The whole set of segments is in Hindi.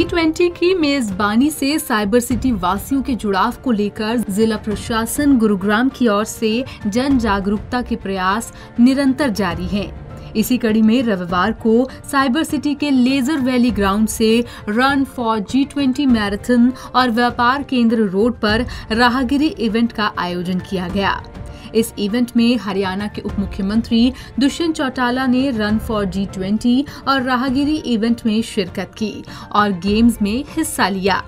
G20 की मेजबानी से साइबर सिटी वासियों के जुड़ाव को लेकर जिला प्रशासन गुरुग्राम की ओर से जन जागरूकता के प्रयास निरंतर जारी हैं। इसी कड़ी में रविवार को साइबर सिटी के लेजर वैली ग्राउंड से रन फॉर G20 मैराथन और व्यापार केंद्र रोड पर राहगिरी इवेंट का आयोजन किया गया। इस इवेंट में हरियाणा के उप मुख्यमंत्री दुष्यंत चौटाला ने रन फॉर G20 और राहगिरी इवेंट में शिरकत की और गेम्स में हिस्सा लिया।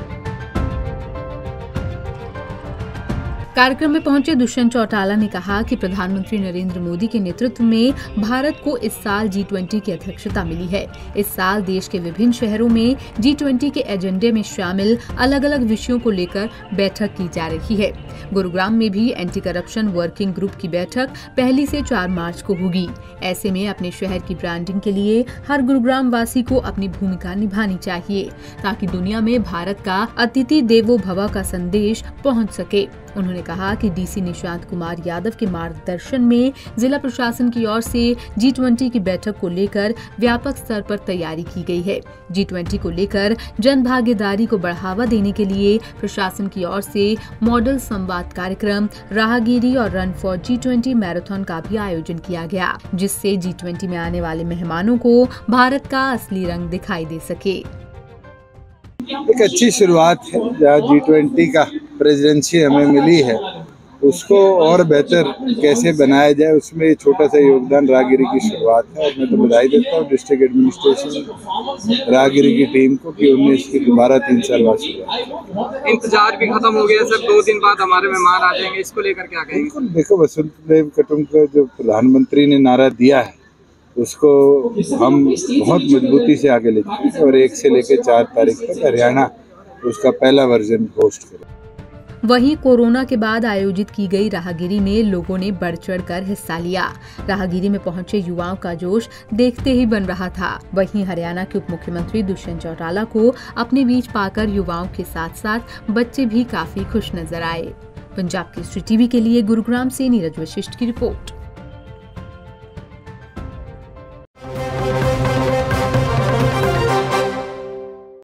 कार्यक्रम में पहुंचे दुष्यंत चौटाला ने कहा कि प्रधानमंत्री नरेंद्र मोदी के नेतृत्व में भारत को इस साल G20 की अध्यक्षता मिली है। इस साल देश के विभिन्न शहरों में G20 के एजेंडे में शामिल अलग अलग विषयों को लेकर बैठक की जा रही है। गुरुग्राम में भी एंटी करप्शन वर्किंग ग्रुप की बैठक 1 से 4 मार्च को होगी। ऐसे में अपने शहर की ब्रांडिंग के लिए हर गुरुग्राम वासी को अपनी भूमिका निभानी चाहिए ताकि दुनिया में भारत का अतिथि देवो भव का संदेश पहुंच सके। उन्होंने कहा कि डीसी निशांत कुमार यादव के मार्गदर्शन में जिला प्रशासन की ओर से G20 की बैठक को लेकर व्यापक स्तर पर तैयारी की गई है। G20 को लेकर जन भागीदारी को बढ़ावा देने के लिए प्रशासन की ओर से मॉडल संवाद कार्यक्रम, राहगिरी और रन फॉर G20 मैराथन का भी आयोजन किया गया, जिससे G20 में आने वाले मेहमानों को भारत का असली रंग दिखाई दे सके। एक अच्छी शुरुआत है। जहाँ G20 का प्रेसिडेंसी हमें मिली है, उसको और बेहतर कैसे बनाया जाए, उसमें छोटा सा योगदान राहगिरी की शुरुआत है। और मैं तो बधाई देता हूँ डिस्ट्रिक्ट एडमिनिस्ट्रेशन राहगिरी की टीम को कि उन्हें इसकी दोबारा 3 साल बाद शुरुआत। इंतजार भी खत्म हो गया सर, 2 दिन बाद हमारे मेहमान आ जाएंगे, इसको लेकर क्या कहेंगे? बिल्कुल, देखो वसंत देव कुटुंब जो प्रधानमंत्री ने नारा दिया है उसको हम बहुत मजबूती से आगे ले जाएंगे और 1 से लेकर 4 तारीख तक हरियाणा उसका पहला वर्जन होस्ट करेगा। वहीं कोरोना के बाद आयोजित की गई राहगिरी में लोगों ने बढ़ चढ़कर हिस्सा लिया। राहगिरी में पहुंचे युवाओं का जोश देखते ही बन रहा था। वहीं हरियाणा के उप मुख्यमंत्री दुष्यंत चौटाला को अपने बीच पाकर युवाओं के साथ साथ बच्चे भी काफी खुश नजर आए। पंजाब केसरी टीवी के लिए गुरुग्राम से नीरज वशिष्ठ की रिपोर्ट।